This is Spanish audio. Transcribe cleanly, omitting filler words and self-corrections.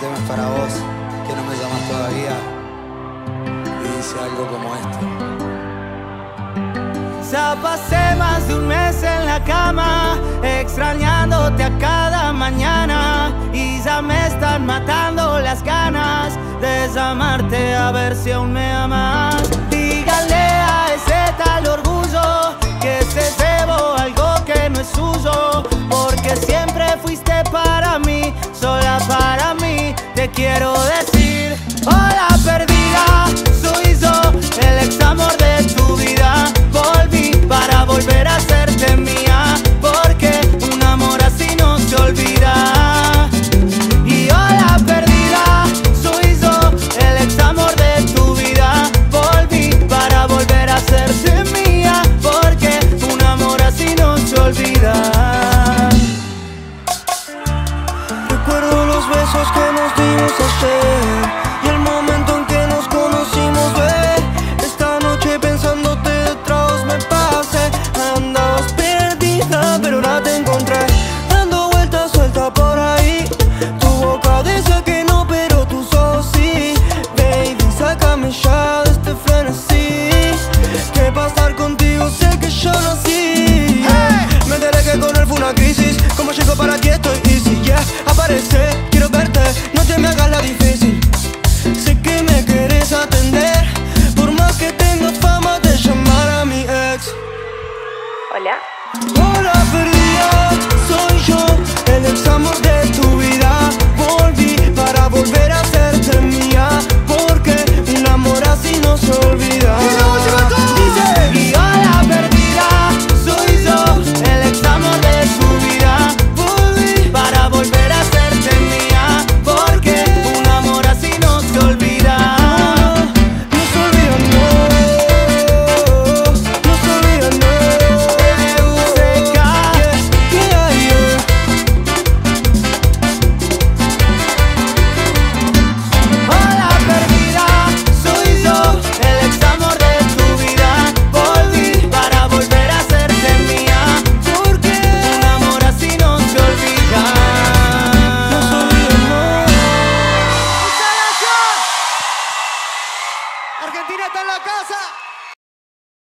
tema es para vos, que no me llamas todavía. Y dice algo como esto. Ya pasé más de un mes en la cama, extrañándote a cada mañana, y ya me están matando las ganas de llamarte a ver si aún me amas. Dígale a ese tal orgullo que se llevó algo que no es suyo, porque siempre fuiste para mí, sola para mí. Te quiero decir, hola perdida, soy yo, el ex amor de tu vida. Volví para volver a hacerte mía, porque un amor así no se olvida. Y hola perdida, soy yo, el ex amor de tu vida. Volví para volver a hacerte mía, porque un amor así no se olvida. Recuerdo los besos que nos dimos ayer y el momento en que nos conocimos, bebé. Esta noche pensándote detrás me pasé. Andabas perdida, pero ahora te encontré, dando vueltas suelta por ahí. Tu boca dice que no, pero tus ojos sí. Baby, sácame ya de este frenesí. ¿Qué pasar contigo?